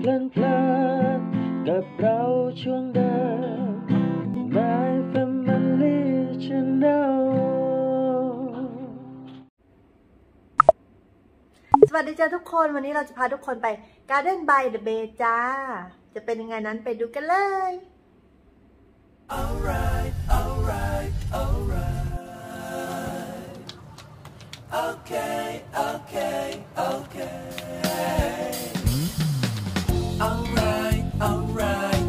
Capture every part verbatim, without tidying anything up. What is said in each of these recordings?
เพลินเพลินกับเราช่วงเดิม My Family Channel สวัสดีจ้าทุกคนวันนี้เราจะพาทุกคนไป Garden by the Bay จ้าจะเป็นยังไงนั้นไปดูกันเลย Alright, alright, alright. Okay, okay, okay. Alright, alright,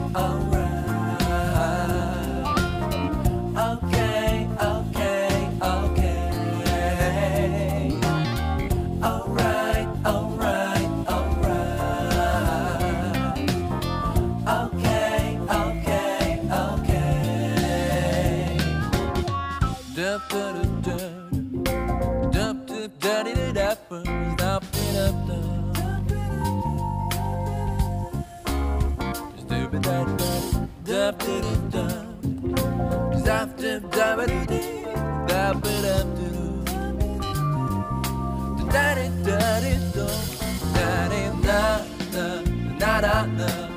alright. Okay, okay, okay. Alright, alright, alright. Okay, okay, okay. Dup dup dup dup dup dup dup dup dup dup dup dup dup